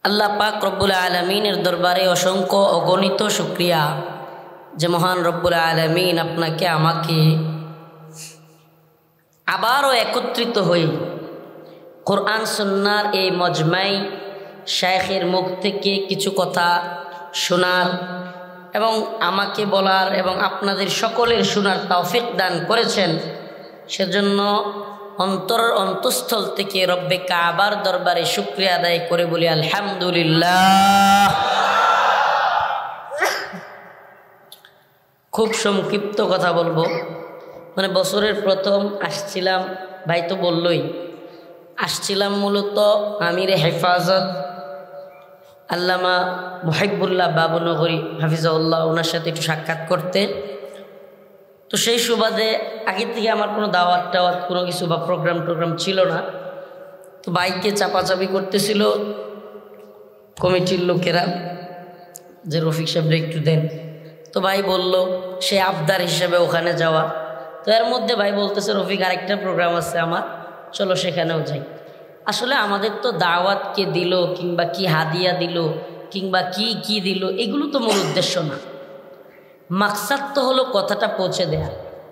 আল্লাহ পাক রব্বুল আলামিনের দরবারে অসংখ্য অগণিত শুকরিয়া যে মহান রব্বুল আলামিন আপনাকে আমাকে আবারও একত্রিত হই কোরআন সুন্নাহর এই মজমাই শায়েখের মুখ থেকে কিছু কথা শোনার এবং আমাকে বলার এবং আপনাদের সকলের শোনার তৌফিক দান করেছেন। সেজন্য অন্তরের অন্তঃস্থল থেকে রব্বে কাবার দরবারে শুকরিয়া আদায় করে বলি আলহামদুলিল্লাহ। খুব সংক্ষিপ্ত কথা বলবো, মানে বছরের প্রথম আসছিলাম, ভাই তো বললই, আসছিলাম মূলত আমিরে হেফাজত আল্লামা মুহিবুল্লাহ বাবুনগরী হাফিজাউল্লাহ, ওনার সাথে একটু সাক্ষাৎ করতে। তো সেই সুবাদে আগে থেকে আমার কোনো দাওয়াত টাওয়াত কোনো কিছু বা প্রোগ্রাম ছিল না। তো বাইকে চাপাচাপি করতেছিল কমিটির লোকেরা যে রফিক সাহেবরা একটু দেন। তো ভাই বলল সে আবদার হিসেবে ওখানে যাওয়া। তো এর মধ্যে ভাই বলতেছে রফিক আরেকটা প্রোগ্রাম আছে আমার, চলো সেখানেও যাই। আসলে আমাদের তো দাওয়াত কে দিল কিংবা কি হাদিয়া দিল কিংবা কি দিল এগুলো তো মূল উদ্দেশ্য না। মাকসাদ তো হলো কথাটা পৌঁছে দেয়া,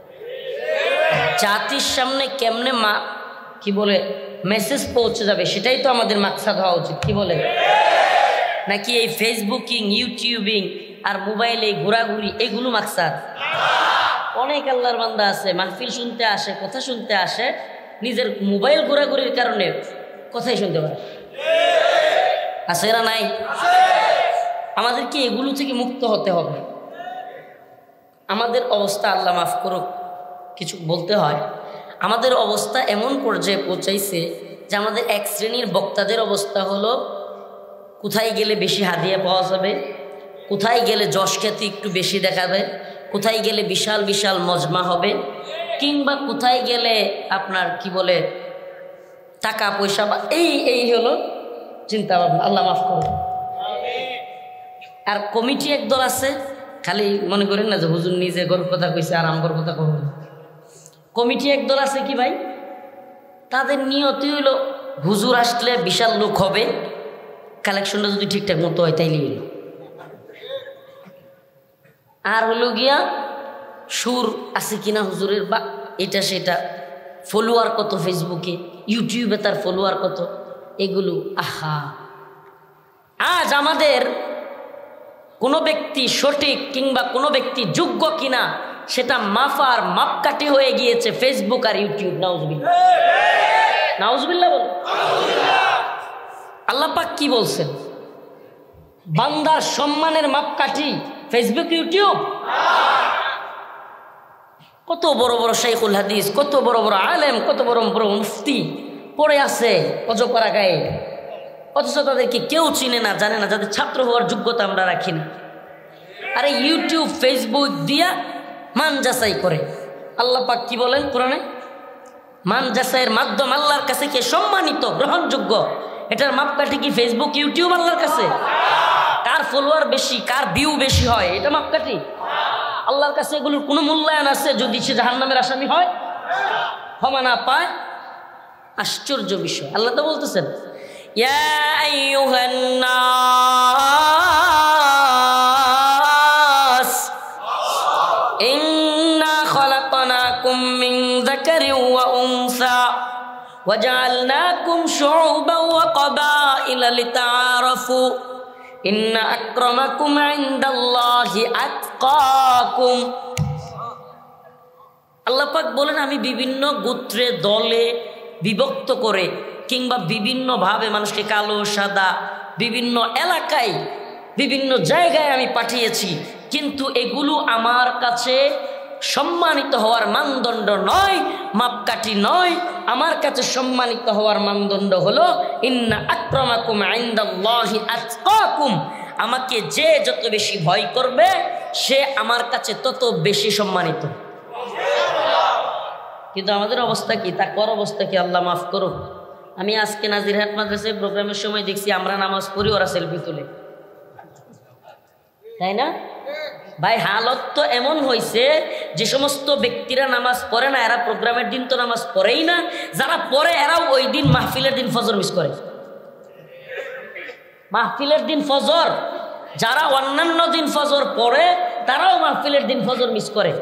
জাতির সামনে কেমনে কি বলে মেসেজ পৌঁছে যাবে সেটাই তো আমাদের মাকসাদ হওয়া উচিত। কি বলে নাকি এই ফেসবুকিং ইউটিউবিং আর মোবাইলে ঘোরাঘুরি এগুলো মাকসাদ? অনেক আল্লাহর বান্দা আছে মাহফিল শুনতে আসে, কথা শুনতে আসে, নিজের মোবাইল ঘোরাঘুরির কারণে কথাই শুনতে পারে। আছে না নাই? আমাদেরকে এগুলো থেকে মুক্ত হতে হবে। আমাদের অবস্থা আল্লাহ মাফ করুক কিছু বলতে হয়, আমাদের অবস্থা এমন পর্যায়ে পৌঁছাইছে যে আমাদের এক শ্রেণীর বক্তাদের অবস্থা হলো কোথায় গেলে বেশি হাদিয়া পাওয়া যাবে, কোথায় গেলে যশ খ্যাতি একটু বেশি দেখাবে, কোথায় গেলে বিশাল বিশাল মজমা হবে, কিংবা কোথায় গেলে আপনার কি বলে টাকা পয়সা বা এই হলো চিন্তা ভাবনা। আল্লাহ মাফ করুন। আর কমিটি একদল আছে, খালি মনে করেন না যে হুজুর নিজে গরুর কথা কইছে আর আমগর কথা কব। কমিটি একদল আছে কি ভাই, তাদের নিয়তি হইল হুজুর আসলে বিশাল লোক হবে, কালেকশনটা যদি ঠিকঠাক মতো হয় তাইলে হইল। আর হলো গিয়া সুর আছে কিনা হুজুরের বা এটা সেটা, ফলোয়ার কত ফেসবুকে ইউটিউবে তার ফলোয়ার কত, এগুলো আহা। আজ আমাদের কোনো ব্যক্তি সঠিক কিংবা কোনো ব্যক্তি যোগ্য কিনা সেটা মাফার মাপকাঠি হয়ে গিয়েছে ফেসবুক আর ইউটিউব। নাউজুবিল্লাহ, নাউজুবিল্লাহ বল। আল্লাহ পাক কি বলছেন? বান্দার সম্মানের মাপকাঠি ফেসবুক ইউটিউব। কত বড় বড় শাইখুল হাদিস, কত বড় বড় আলেম, কত বড় বড় মুফতি পড়ে আছে অজপরা গায়ে, অথচ তাদেরকে কেউ চিনে না, জানে না, যাদের ছাত্র হওয়ার যোগ্যতা আমরা রাখি না। আরে ইউটিউব ফেসবুক দিয়া মান যাচাই করে। আল্লাহ পাক কি বলেন কোরআনে? মান যাচাইয়ের মাধ্যম আল্লাহর কাছে কে সম্মানিত গ্রহণযোগ্য, এটার মাপকাঠি কি ফেসবুক ইউটিউব আল্লাহর কাছে? কার ফলোয়ার বেশি, কার ভিউ বেশি হয়, এটা মাপকাঠি আল্লাহর কাছে? এগুলোর কোনো মূল্যায়ন আছে যদি সে জাহান্নামের আসামি হয়, ক্ষমা না পায়? আশ্চর্য বিষয়। আল্লাহ তো বলতেছেন ইয়া আইয়ুহান নাস ইন্না খালাকনাকুম মিন যাকারিন ওয়া উনসা ওয়া জাআলনাকুম শুউবান ওয়া ক্বাবাইলা লিতাআরাফু ইন্না আকরামাকুম ইনদাল্লাহি আতকাকুম। আল্লাহ পাক বলেন আমি বিভিন্ন গোত্রে দলে বিভক্ত করে কিংবা বিভিন্নভাবে মানুষকে কালো সাদা বিভিন্ন এলাকায় বিভিন্ন জায়গায় আমি পাঠিয়েছি, কিন্তু এগুলো আমার কাছে সম্মানিত হওয়ার মানদণ্ড নয়, মাপকাঠি নয়। আমার কাছে সম্মানিত হওয়ার মানদণ্ড হলো ইন্না আকরামাকুম ইনদাল্লাহি আতকাকুম। আমাকে যে যত বেশি ভয় করবে সে আমার কাছে তত বেশি সম্মানিত। কিন্তু আমাদের অবস্থা কি, তাকওয়ার অবস্থা কি? আল্লাহ মাফ করুক। আমি আজকে নাজিরহাট মাদ্রাসায় প্রোগ্রামের সময় দেখছি আমরা নামাজ পড়ি, ওরা সেলফি তোলে, তাই না ভাই? হালত তো এমন হয়েছে যে সমস্ত ব্যক্তিরা নামাজ পড়ে না এরা প্রোগ্রামের দিন তো নামাজ পড়েই না, যারা পড়ে এরাও ওই দিন মাহফিলের দিন ফজর মিস করে। মাহফিলের দিন ফজর, যারা অন্যান্য দিন ফজর পড়ে তারাও মাহফিলের দিন ফজর মিস করে।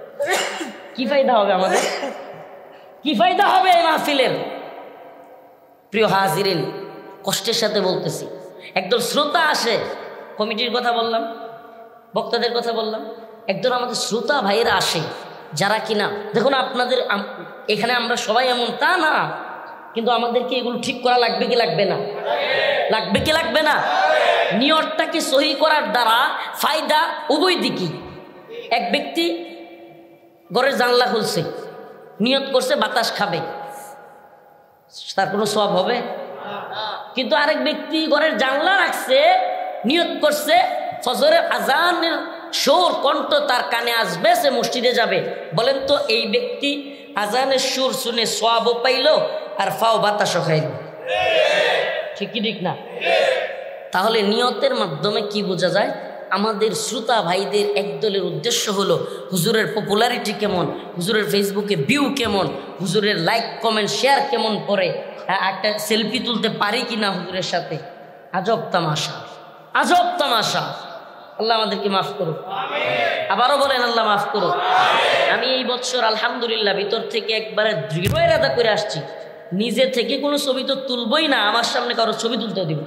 কি ফায়দা হবে আমাদের? কি ফায়দা হবে এই মাহফিলের? প্রিয় হাজিরিন, কষ্টের সাথে বলতেছি, একদল শ্রোতা আসে, কমিটির কথা বললাম, বক্তাদের কথা বললাম, একদল আমাদের শ্রোতা ভাইয়েরা আসে যারা কিনা, দেখুন আপনাদের এখানে আমরা সবাই এমন তা না, কিন্তু আমাদেরকে এগুলো ঠিক করা লাগবে কি লাগবে না? লাগবে কি লাগবে না? নিয়তটাকে সহি করার দ্বারা ফায়দা উভয় দিকই। এক ব্যক্তি ঘরের জানলা খুলছে, নিয়ত করছে বাতাস খাবে, তার কোনো সওয়াব হবে? কিন্তু আরেক ব্যক্তি ঘরের জানলা রাখছে, নিয়ত করছে ফজরের আজানের সুর কণ্ঠ তার কানে আসবে, সে মসজিদে যাবে। বলেন তো এই ব্যক্তি আজানের সুর শুনে সওয়াবও পাইল আর ফাও বাতাসও খাইল, ঠিক কি ঠিক না? তাহলে নিয়তের মাধ্যমে কি বোঝা যায়? আমাদের শ্রোতা ভাইদের একদলের উদ্দেশ্য হলো হুজুরের পপুলারিটি কেমন, হুজুরের ফেসবুকে ভিউ কেমন, হুজুরের লাইক কমেন্ট শেয়ার কেমন পড়ে, একটা সেলফি তুলতে পারি কিনা হুজুরের সাথে। আজব তামাশা, আজব তামাশা। আল্লাহ আমাদেরকে মাফ করুক, আবারও বলেন আল্লাহ মাফ করুক। আমি এই বছর আলহামদুলিল্লাহ ভিতর থেকে একবারে দৃঢ় ইরাদা করে আসছি, নিজে থেকে কোনো ছবি তো তুলবই না, আমার সামনে কারো ছবি তুলতে দিব।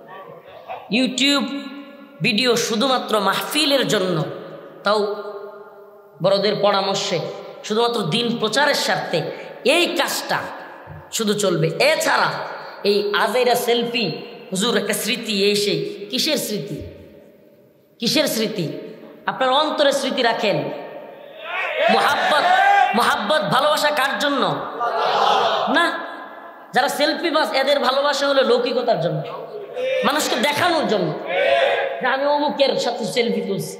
ইউটিউব ভিডিও শুধুমাত্র মাহফিলের জন্য, তাও বড়দের পরামর্শে, শুধুমাত্র দিন প্রচারের স্বার্থে এই কাজটা শুধু চলবে। এছাড়া এই আজাইরা সেলফি, হুজুর একটা স্মৃতি, এই সেই কিসের স্মৃতি? কিসের স্মৃতি? আপনার অন্তরে স্মৃতি রাখেন। মোহাব্বত, মোহাব্বত ভালোবাসা কার জন্য? না, যারা সেলফি বাস এদের ভালোবাসা হলো লৌকিকতার জন্য, মানুষকে দেখানোর জন্য যে আমি অমুকের সাথে সেলফি তুলছি।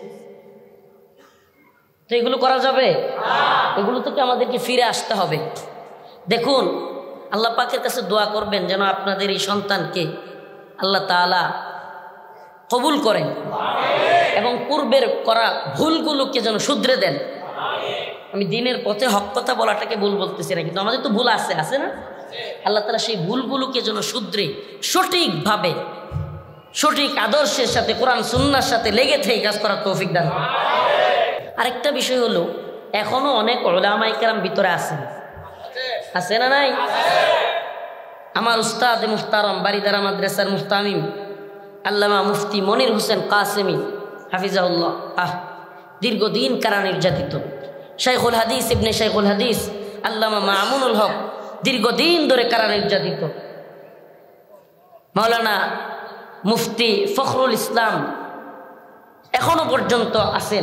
তো এগুলো করা যাবে? এগুলো থেকে আমাদেরকে ফিরে আসতে হবে। দেখুন, আল্লাহ পাকের কাছে দোয়া করবেন যেন আপনাদের এই সন্তানকে আল্লাহ তাআলা কবুল করেন এবং পূর্বের করা ভুলগুলোকে যেন শুধরে দেন। আমি দিনের পথে হক কথা বলাটাকে ভুল বলতেছি না, কিন্তু আমাদের তো ভুল আছে, আছে না? আল্লাহ তাআলা সেই ভুলগুলোকে যেন শুধরে সঠিকভাবে, সঠিক আদর্শের সাথে, কোরআন সুন্নাহর সাথে লেগে থেকে কাজ করার তৌফিক দান করেন। আরেকটা বিষয় হলো, এখনো অনেক উলামায়ে কেরাম ভিতরে আছেন, আছে না নাই? আমার উস্তাদ মুহতারাম বারিদারা মাদ্রাসার মুফতামিম আল্লামা মুফতি মনির হোসেন কাসেমি হাফিজাহুল্লাহ দীর্ঘদিন কারা নির্যাতিত। শাইখুল হাদিস ইবনে শাইখুল হাদিস আল্লামা মামুনুল হক দীর্ঘদিন ধরে কারা নির্যাতিত। মাওলানা মুফতি ফখরুল ইসলাম এখনো পর্যন্ত আছেন।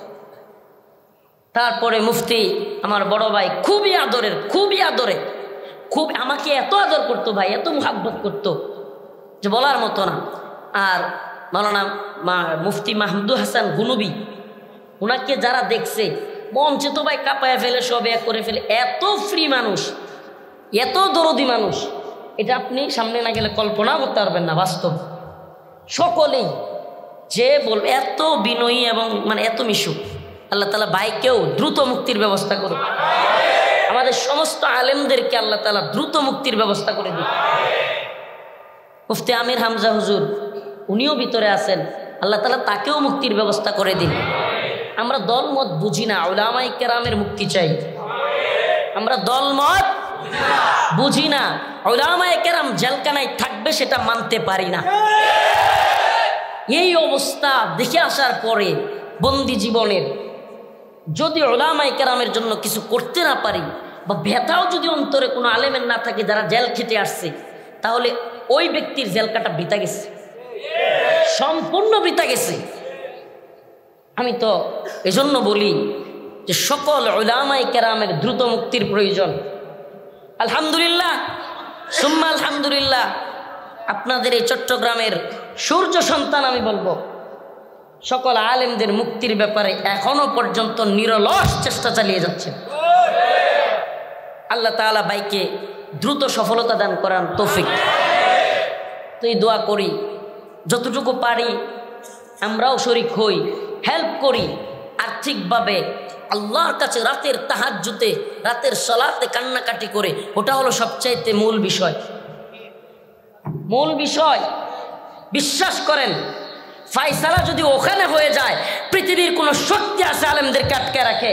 তারপরে মুফতি আমার বড় ভাই, খুবই আদরের, খুবই আদরে, খুব আমাকে এত আদর করতো ভাই, এত মুহাব্বত করতো যে বলার মতো না। আর মাওলানা মুফতি মাহমুদুল হাসান গুনবি, ওনাকে যারা দেখছে মঞ্চে তো ভাই কাঁপায় ফেলে, সব এক করে ফেলে। এত ফ্রি মানুষ, এত দরদি মানুষ, এটা আপনি সামনে না গেলে কল্পনা করতে পারবেন না। বাস্তব সকলেই যে বলবে, এত বিনয়ী এবং মানে এত মিশুক। আল্লাহ তাআলা ভাইকেও দ্রুত মুক্তির ব্যবস্থা করুক। আমাদের সমস্ত আলেমদেরকে আল্লাহ তাআলা দ্রুত মুক্তির ব্যবস্থা করে দিন। মুফতি আমির হামজা হুজুর, উনিও ভিতরে আছেন, আল্লাহ তাআলা তাকেও মুক্তির ব্যবস্থা করে দিন। আমরা দলমত বুঝি না, উলামায়ে কেরামের মুক্তি চাই। আমরা দলমত বুঝি না, উলামায়ে কেরাম জেলখানায় থাকবে সেটা মানতে পারি না। এই অবস্থা দেখে আসার পরে বন্দি জীবনের যদি উলামায়ে কেরামের জন্য কিছু করতে না পারি, বা ব্যথাও যদি অন্তরে কোনো আলেমের না থাকে যারা জেল খেটে আসছে, তাহলে ওই ব্যক্তির জেল কাটা বৃথা গেছে, সম্পূর্ণ বৃথা গেছে। আমি তো এজন্য বলি যে সকল উলামায়ে কেরামের দ্রুত মুক্তির প্রয়োজন। আলহামদুলিল্লাহ, সুম্মা আলহামদুলিল্লাহ, আপনাদের এই চট্টগ্রামের সূর্য সন্তান আমি বলবো, সকল আলেমদের মুক্তির ব্যাপারে এখনো পর্যন্ত নিরলস চেষ্টা চালিয়ে যাচ্ছে। আল্লাহ তাআলা ভাইকে দ্রুত সফলতা দান করান তৌফিক। তো এই দোয়া করি, যতটুকু পারি আমরাও শরীক হই, হেল্প করি আর্থিকভাবে। আল্লাহর কাছে রাতের তাহাজ্জুদে, রাতের সালাতে কান্নাকাটি করে, ওটা হলো সবচাইতে মূল বিষয়। মূল বিষয় বিশ্বাস করেন, ফায়সালা যদি ওখানে হয়ে যায়, পৃথিবীর কোন শক্তি আছে আলেমদেরকে আটকে রাখে?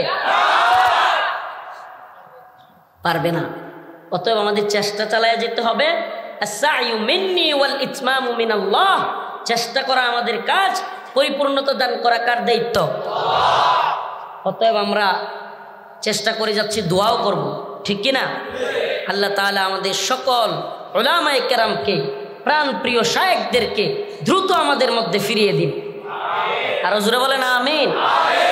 পারবে না। অতএব আমাদের চেষ্টা চালায় যেতে হবে। আস-সা'য়ু মিন্নি ওয়াল ইতমামু মিনাল্লাহ। চেষ্টা করা আমাদের কাজ, পরিপূর্ণতা দান করা কার দায়িত্ব? অতএব আমরা চেষ্টা করে যাচ্ছি, দোয়াও করব, ঠিক কিনা? আল্লাহ তাআলা আমাদের সকল উলামায়ে কেরামকে, প্রাণ প্রিয় শায়েখদেরকে দ্রুত আমাদের মধ্যে ফিরিয়ে দিন। আর জোরে বলেন আমিন।